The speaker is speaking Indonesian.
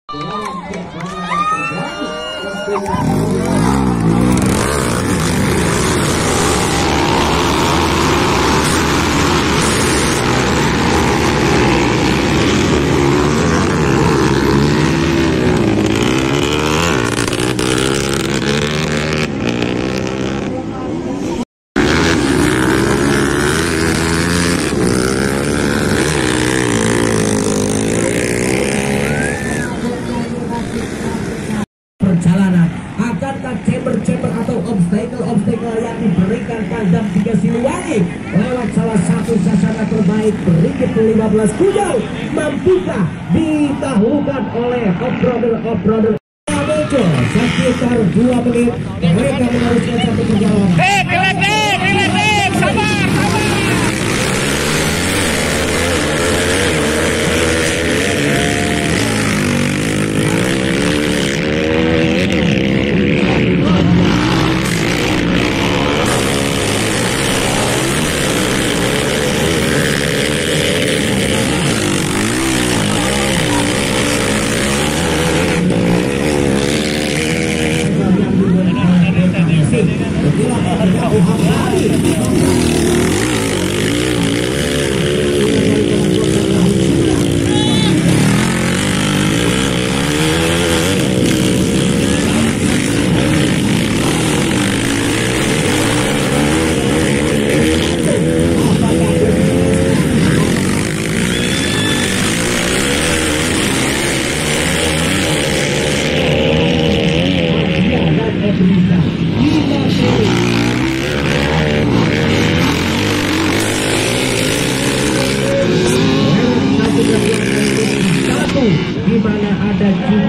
perjalanan. Akankah chamber-chamber atau obstacle yang diberikan Pangdam 3 Siliwangi lewat salah satu sasaran terbaik berikut 15 kujau mampukah ditaklukkan oleh off-roader sekitar 2 menit mereka meneruskan satu perjalanan. Sabar. Di mana ada